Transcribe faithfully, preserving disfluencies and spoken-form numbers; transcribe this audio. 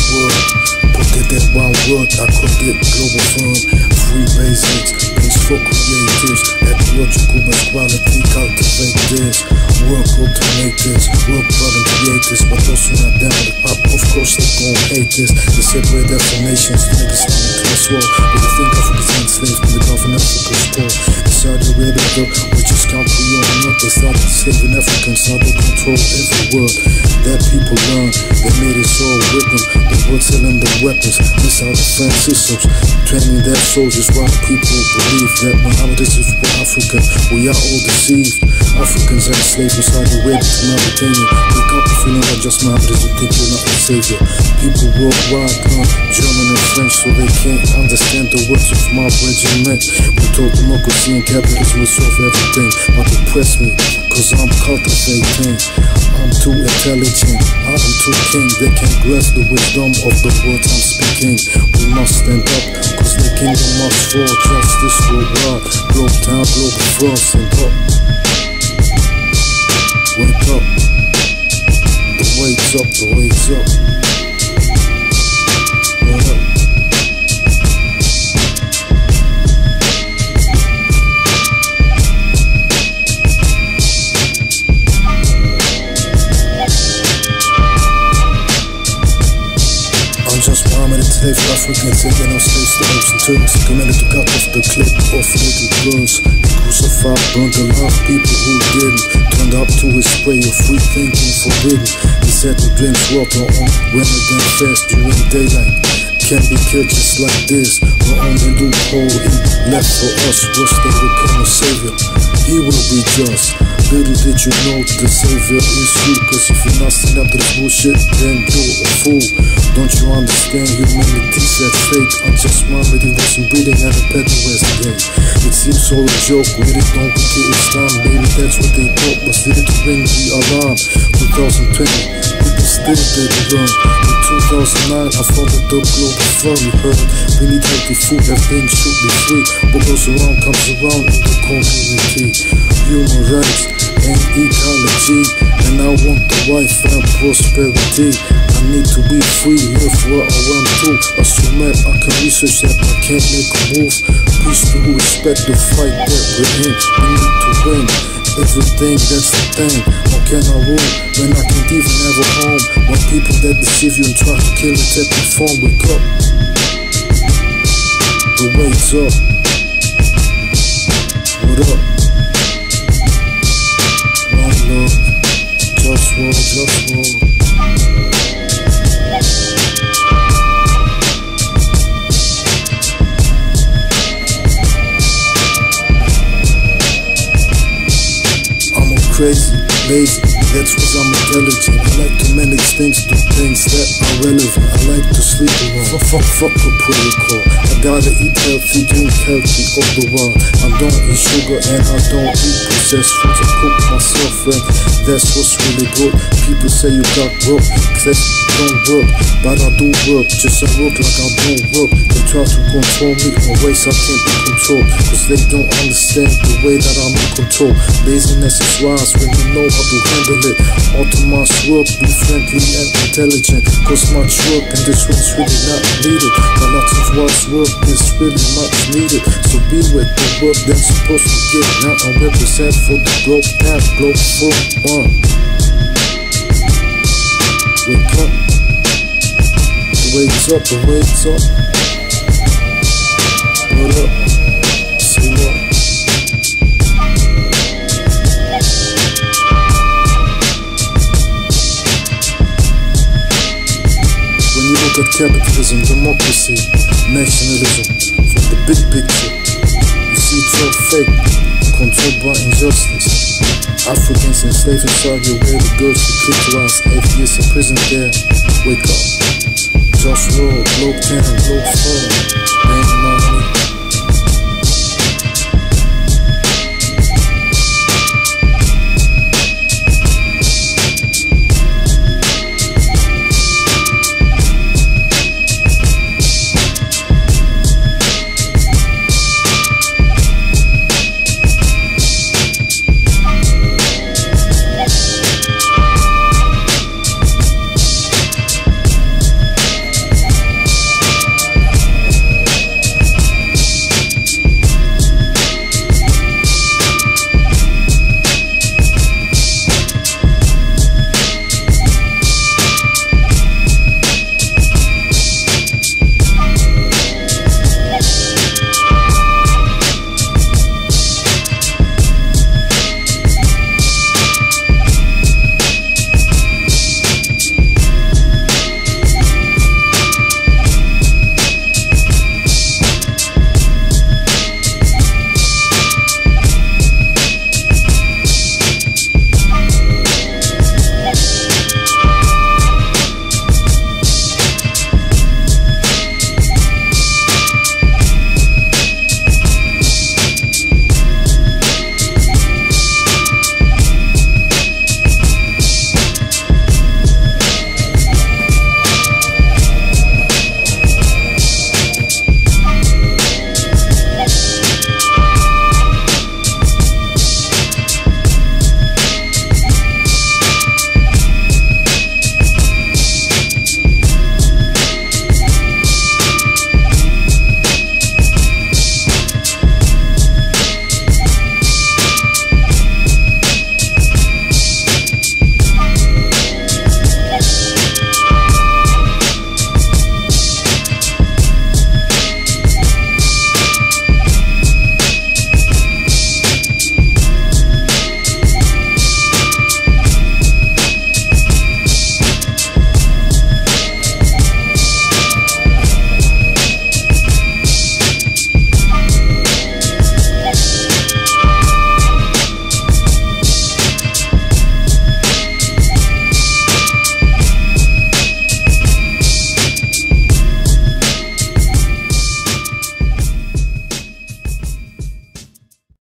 world. Put it in one word, I called it global firm. Free basics, place for creatives. Ecological best quality, cultivate this. Work automators, work problem creators. But those who not down with pop, of course they gon' hate this. They separate definitions, niggas in the class war. But they think Africa's enslaved to the Gulf and Africa's poor. In Saudi Arabia, which is country on not, they started enslaving Africans, now they control every word that people learn. They made it all with them. They were selling the weapons, missile defense systems, training their soldiers while people believe that Muhammad is for Africa. We are all deceived. Africans are enslaved inside the web to Mauritania. Wake up if you know that just Muhammad is, you think you're not a savior. People worldwide learn German and French so they can't understand the words of my regiment. We told democracy and capitalism will solve everything. But oppress me, cause I'm cultivating. I'm too intelligent, I am too king. They can't grasp the wisdom of the words I'm speaking. We must stand up, cause the kingdom must fall. Justice worldwide, globe town, global firm. Stand up, wake up. The wait's up, the wait's up. What up? Just Muhammad enslaved Africans, taking our slaves to Arabs and Turks, committed to cut off the clip of little girls. He crucified, burned a lot of people who didn't. Turned up to his spray of free thinking forbidden. He said to drink water on women then fast during daylight. Can't be killed just like this. The only loophole he left for us was they would come a savior. He will be just. Little did you know the savior is you. Cause if you're not standing up to this bullshit, then you're a fool. Don't you understand humanity said fate? I'm just Muhammad, he wasn't breathing at a pedal was again. It seems all a joke, with it don't get Islam. Maybe that's what they thought, but did it ring the alarm? twenty twenty, people still didn't learn. In two thousand nine, I founded the Globalfirm, you heard. We need healthy food, everything should be free. What goes around comes around in the community. Human rights and ecology, and I want the wife and prosperity. I need to be free, live where I want to. Assume I can research that I can't make a move. Peace to who respect the fight that we're in. We need to win everything, that's the thing. How can I rule when I can't even have a home? When people that deceive you and try to kill you take the phone. Wake up, the wait's up. What up? One love, JustWar, JustWar. Crazy, lazy, that's what I'm intelligent. I like to manage things, do things that are relevant. I like to sleep alone, fuck, fuck, fuck a protocol. I gotta eat healthy, drink healthy all the while. I don't eat sugar and I don't eat processed foods. I cook myself and that's what's really good. People say you got work, cause that don't work. But I do work, just I work like I don't work. They try to control me in ways I can't be controlled. Cause they don't understand the way that I'm in control. Laziness is wise when you know how to handle it. Automatic work, be friendly and intelligent. Cause much work and this one's really not needed. But lots of wise work is really much needed. So be with the work that's supposed to get. Now I represent for the globe, now Globalfirm. Wake up, the wait's up, the wait's up. What up? Say what? When you look at capitalism, democracy, nationalism, from the big picture, you see it's all fake, controlled by injustice. Africans enslaved inside your way, the girls were clitoris, atheists in prison there. Wake up, JustWar, globe town, Globalfirm.